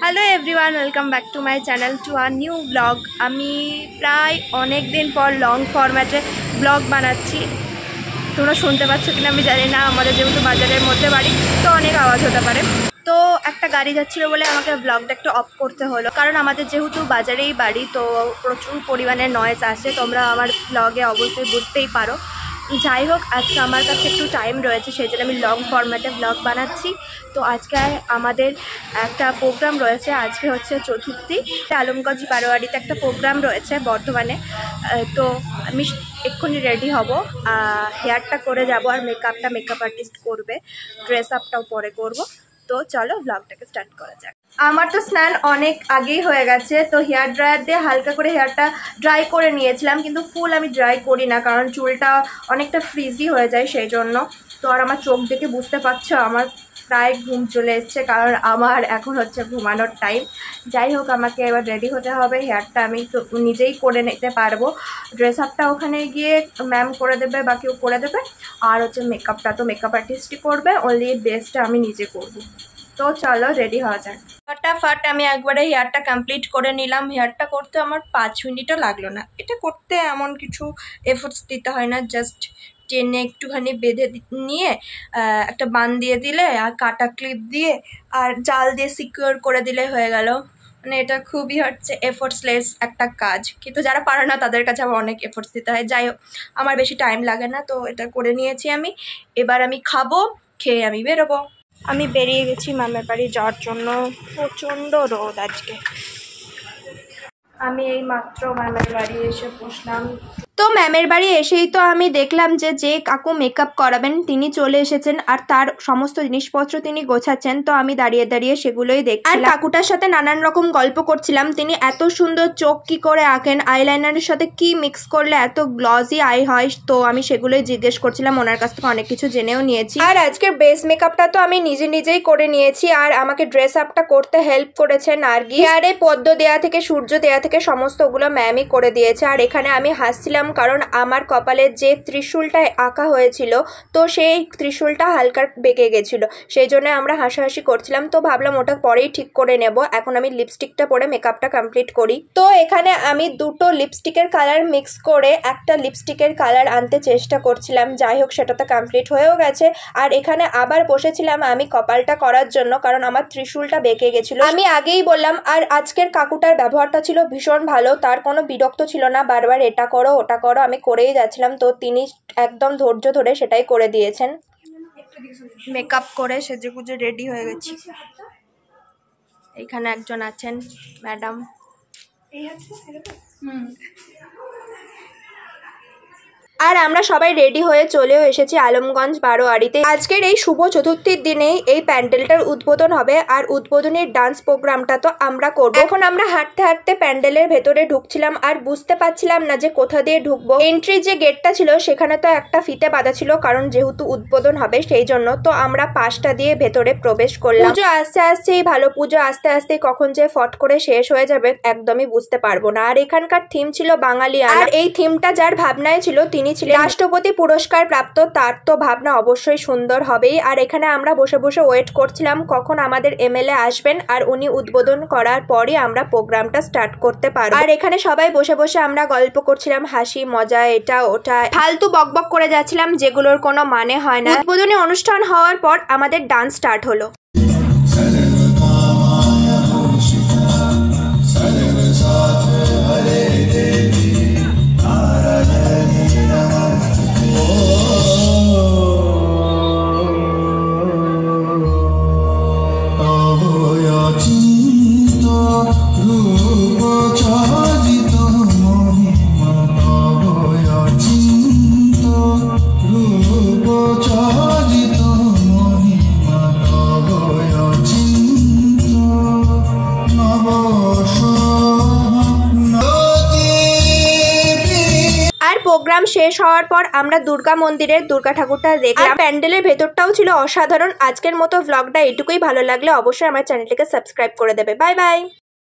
Hello everyone, welcome back to my channel to our new blog. আমি প্রায় অনেক দিন পর লং ফরম্যাটে ব্লগ বানাচ্ছি। তোমরা শুনতে পাচ্ছ কিনা আমি জানি না, আমাদের যেহেতু বাজারের মধ্যে বাড়ি তো অনেক আওয়াজ হতে পারে। তো একটা গাড়ি যাচ্ছিলো বলে আমাকে ব্লগটা একটু অফ করতে হলো, কারণ আমাদের যেহেতু বাজারেই বাড়ি তো প্রচুর পরিমাণে নয়েজ আসে, তোমরা আমার ব্লগে অবশ্যই বুঝতেই পারো। যাই হোক, আজকে আমার কাছে একটু টাইম রয়েছে, সেই জন্য আমি লং ফরম্যাটে ব্লগ বানাচ্ছি। তো আজকে আমাদের একটা প্রোগ্রাম রয়েছে, আজকে হচ্ছে চতুর্থী। আলমগঞ্জ বারোয়ারিতে একটা প্রোগ্রাম রয়েছে বর্ধমানে। তো আমি এক্ষুনি রেডি হব, হেয়ারটা করে যাব, আর মেকআপ আর্টিস্ট করবে, ড্রেস আপটাও পরে করব। তো চলো ব্লগটাকে স্টার্ট করা যাক। আমার তো স্নান অনেক আগেই হয়ে গেছে, তো হেয়ার ড্রায়ার দিয়ে হালকা করে হেয়ারটা ড্রাই করে নিয়েছিলাম, কিন্তু ফুল আমি ড্রাই করি না, কারণ চুলটা অনেকটা ফ্রিজি হয়ে যায় সেই জন্য। তো আর আমার চোখ দেখে বুঝতে পারছো আমার প্রায় ঘুম চলে এসছে, কারণ আমার এখন হচ্ছে ঘুমানোর টাইম। যাই হোক, আমাকে এবার রেডি হতে হবে, হেয়ারটা আমি তো নিজেই করে নিতে পারবো, ড্রেস আপটা ওখানে গিয়ে ম্যাম করে দেবে বা কেউ করে দেবে, আর হচ্ছে মেকআপটা তো মেকআপ আর্টিস্টই করবে, অনলি বেস্টটা আমি নিজে করবো। তো চলো রেডি হওয়া যাক। ফটাফট আমি একবারে হেয়ারটা কমপ্লিট করে নিলাম। হেয়ারটা করতে আমার 5 মিনিটও লাগলো না। এটা করতে এমন কিছু এফোর্টস দিতে হয় না, জাস্ট টেনে একটুখানি বেঁধে নিয়ে একটা বান দিয়ে দিলে আর কাটা ক্লিপ দিয়ে আর জাল দিয়ে সিকিউর করে দিলে হয়ে গেল। মানে এটা খুবই হচ্ছে এফোর্টসলেস একটা কাজ, কিন্তু যারা পারে না তাদের কাছে আবার অনেক এফোর্টস দিতে হয়। যাই হোক, আমার বেশি টাইম লাগে না, তো এটা করে নিয়েছি আমি। এবার আমি খাবো, খেয়ে আমি বেরোবো। আমি বেরিয়ে গেছি ম্যামের বাড়ি যাওয়ার জন্য, প্রচণ্ড রোদ আজকে। আমি এই মাত্র ম্যামের বাড়ি এসে বসলাম। তো ম্যামের বাড়ি এসেই তো আমি দেখলাম যে কাকু মেকআপ করাবেন তিনি চলে এসেছেন, আর তার সমস্ত জিনিসপত্র তিনি গোছাচ্ছেন। তো আমি দাঁড়িয়ে দাঁড়িয়ে সেগুলোই দেখছিলাম, আর কাকুটার সাথে নানান রকম গল্প করছিলাম। তিনি এত সুন্দর চোখ কি করে আঁকেন, আইলাইনারের সাথে কি মিক্স করলে এত গ্লসি আই হয়, তো আমি সেগুলোই জিজ্ঞেস করছিলাম, ওনার কাছ থেকে অনেক কিছু জেনেও নিয়েছি। আর আজকের বেস মেকআপটা তো আমি নিজেই করে নিয়েছি, আর আমাকে ড্রেস আপটা করতে হেল্প করেছে নার্গিস। হেয়ারে পদ্ম দেয়া থেকে সূর্য দেয়া থেকে সমস্ত ওগুলো ম্যামই করে দিয়েছে। আর এখানে আমি হাসছিলাম, কারণ আমার কপালে যে ত্রিশূলটা আঁকা হয়েছিল তো সেই ত্রিশূলটা হালকা বেঁকে গেছিল, সেই জন্য আমরা হাসাহাসি করছিলাম। তো ভাবলাম ওটা পরেই ঠিক করে নেব। এখন আমি লিপস্টিকটা পরে মেকআপটা কমপ্লিট করি। তো এখানে আমি দুটো লিপস্টিকের কালার মিক্স করে একটা লিপস্টিকের কালার আনতে চেষ্টা করছিলাম। যাই হোক, সেটা তো কমপ্লিট হয়েও গেছে। আর এখানে আবার বসেছিলাম আমি কপালটা করার জন্য, কারণ আমার ত্রিশূলটা বেঁকে গেছিল। আমি আগেই বললাম, আর আজকের কাকুটার ব্যবহারটা ছিল ভীষণ ভালো, তার কোনো বিরক্ত ছিল না, বারবার এটা করো ওটা করো আমি করেই যাচ্ছিলাম। তো তিনি একদম ধৈর্য ধরে সেটাই করে দিয়েছেন। মেকআপ করে সেজেগুজে রেডি হয়ে গেছি। এখানে একজন আছেন ম্যাডাম। আর আমরা সবাই রেডি হয়ে চলেও এসেছি আলমগঞ্জ বারোয়ারিতে। আজকের এই শুভ চতুর্থীর দিনেই এই প্যান্ডেলটার উদ্বোধন হবে, আর উদ্বোধনের ডান্স প্রোগ্রামটা তো আমরা করবো। এখন আমরা হাঁটতে হাঁটতে প্যান্ডেলের ভেতরে ঢুকছিলাম, আর বুঝতে পারছিলাম না যে কোথা দিয়ে ঢুকবো। এন্ট্রি যে গেটটা ছিল সেখানে তো একটা ফিতে বাঁধা ছিল, কারণ যেহেতু উদ্বোধন হবে সেই জন্য। তো আমরা পাশটা দিয়ে ভেতরে প্রবেশ করলাম। পুজো আস্তে আস্তেই ভালো, পুজো আস্তে আস্তে কখন যে ফট করে শেষ হয়ে যাবে একদমই বুঝতে পারবো না। আর এখানকার থিম ছিল বাঙালি, আর এই থিমটা যার ভাবনায় ছিল তিনি ছিলেন রাষ্ট্রপতি পুরস্কার প্রাপ্ত, তার তো ভাবনা অবশ্যই সুন্দর হবেই। আর এখানে আমরা বসে বসে ওয়েট করছিলাম কখন আমাদের এমএলএ আসবেন, আর উনি উদ্বোধন করার পরই আমরা প্রোগ্রামটা স্টার্ট করতে পারবো। আর এখানে সবাই বসে বসে আমরা গল্প করছিলাম, হাসি মজা এটা ওটা ফালতু বকবক করে যাচ্ছিলাম, যেগুলোর কোনো মানে হয় না। উদ্বোধনী অনুষ্ঠান হওয়ার পর আমাদের ডান্স স্টার্ট হলো। প্রোগ্রাম শেষ হওয়ার পর আমরা দুর্গা মন্দিরের দুর্গা ঠাকুরটা দেখলাম। প্যান্ডেলের ভেতরটাও ছিল অসাধারণ। আজকের মতো ব্লগটা এটুকুই, ভালো লাগলে অবশ্যই আমার চ্যানেলটিকে সাবস্ক্রাইব করে দেবে। Bye by.